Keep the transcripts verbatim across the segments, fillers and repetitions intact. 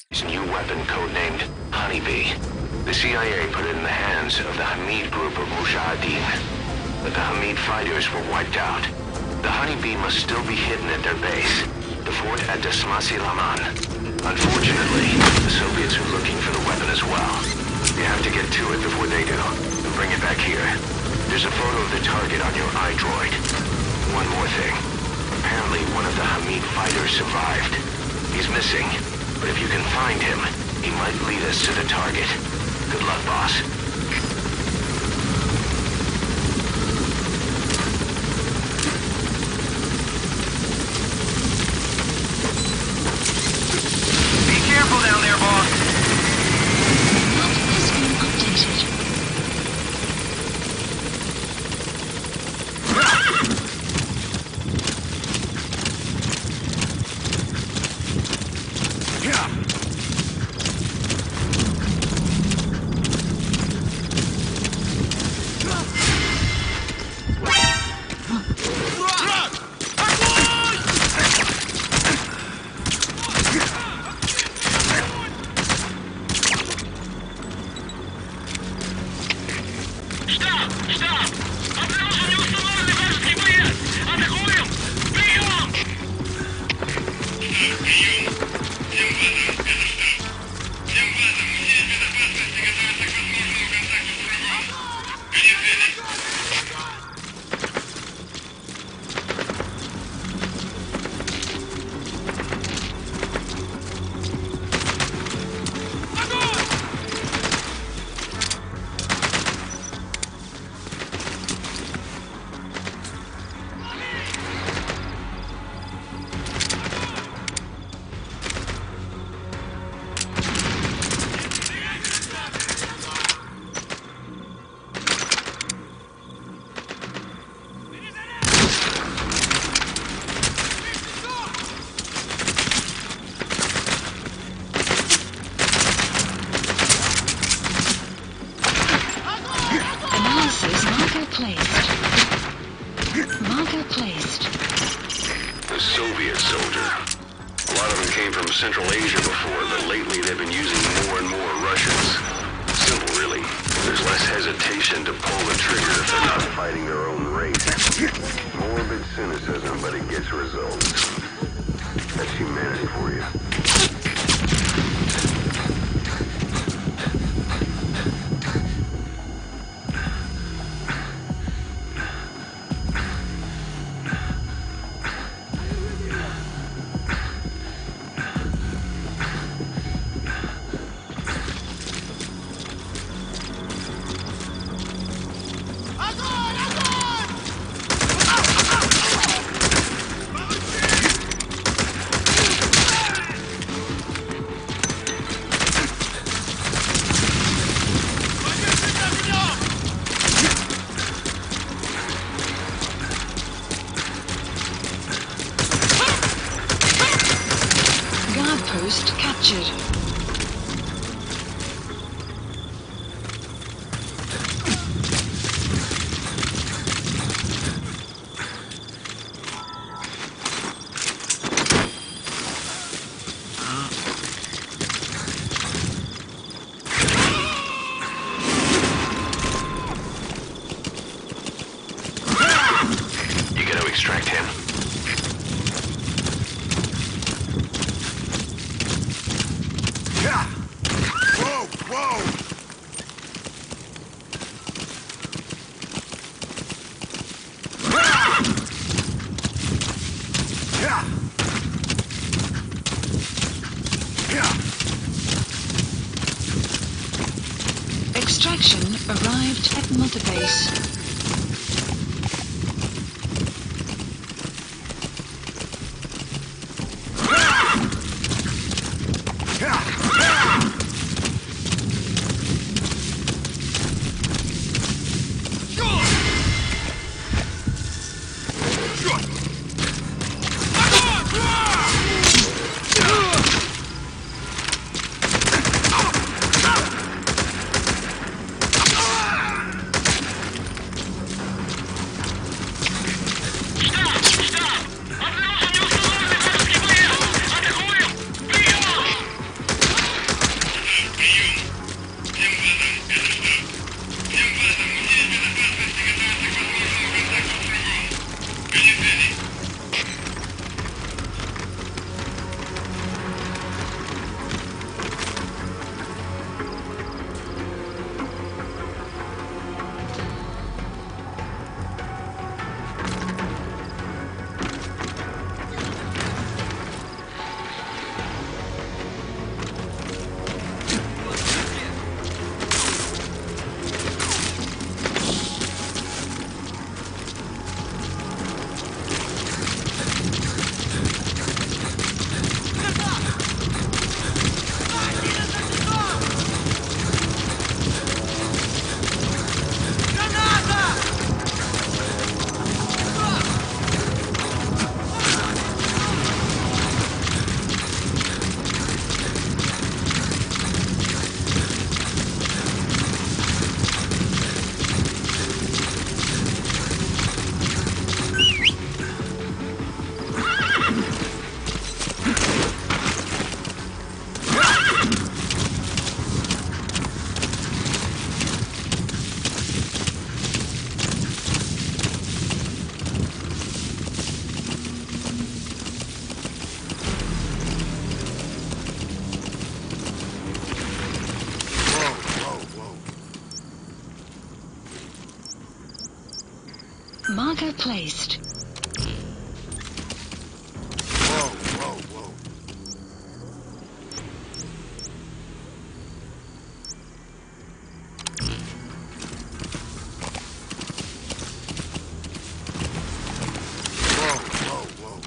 His new weapon, codenamed Honeybee. The C I A put it in the hands of the Hamid group of Mujahideen. But the Hamid fighters were wiped out. The Honeybee must still be hidden at their base, the fort at Dasmasi Laman. Unfortunately, the Soviets are looking for the weapon as well. You have to get to it before they do, and bring it back here. There's a photo of the target on your iDroid. One more thing. Apparently one of the Hamid fighters survived. He's missing, but if you can find him, he might lead us to the target. Good luck, boss. Be careful down there, boss. Map has been updated. The Soviet soldier. A lot of them came from Central Asia before, but lately they've been using more and more Russians. Simple, really. There's less hesitation to pull the trigger if they're not fighting their own race. Morbid cynicism, but it gets results. That's humanity for you. Post captured. You gotta extract him. Whoa, whoa! Extraction arrived at Mother Base. replaced. Whoa, whoa, whoa. Whoa, whoa, whoa.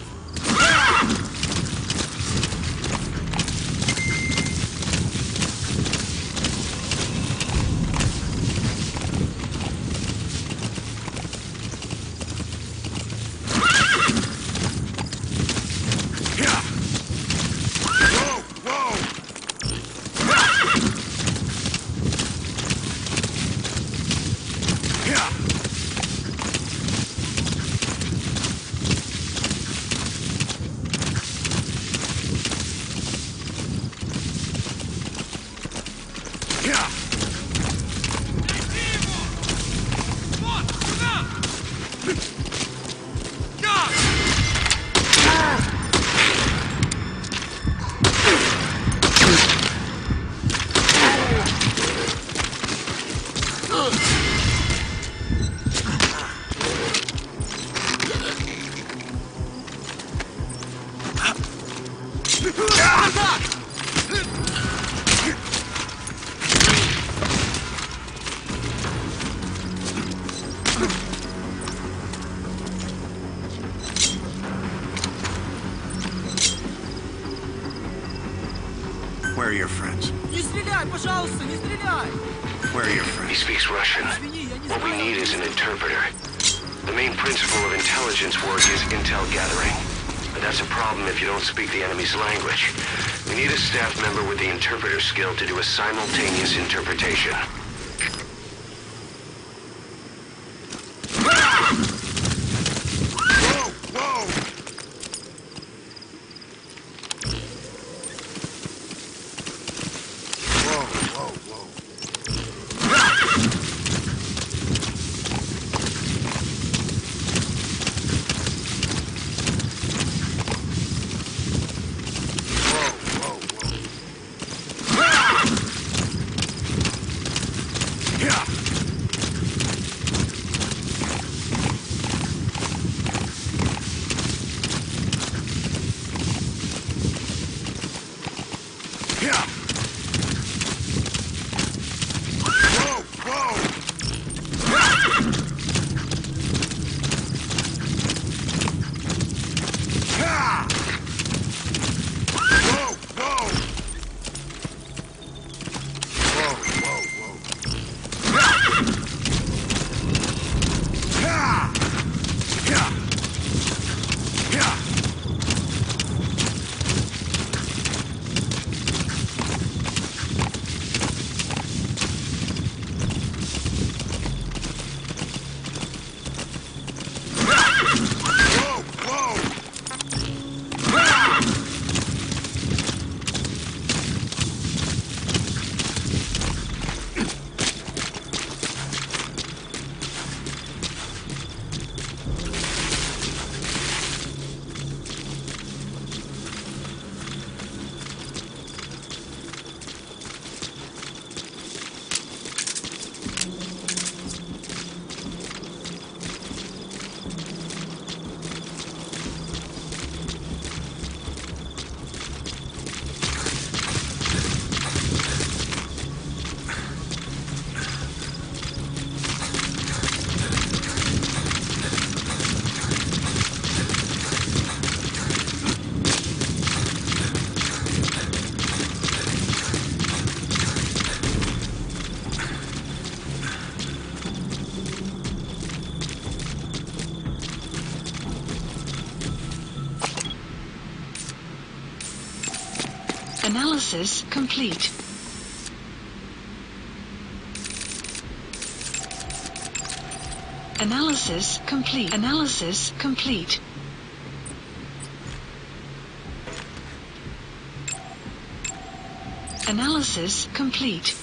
Where are your friends? Не стреляй, пожалуйста, не стреляй! Where are your He friends? speaks Russian. Извини, я не What we знаю. need is an interpreter. The main principle of intelligence work is intel gathering. But that's a problem if you don't speak the enemy's language. We need a staff member with the interpreter skill to do a simultaneous interpretation. Whoa, whoa! Whoa, whoa, whoa. Whoa, whoa, whoa. Yeah. Yeah. Whoa, whoa. Yeah. Whoa, whoa. Whoa, whoa, whoa. Yeah. Yeah. Yeah. Whoa, whoa. Analysis complete. Analysis complete. Analysis complete. Analysis complete.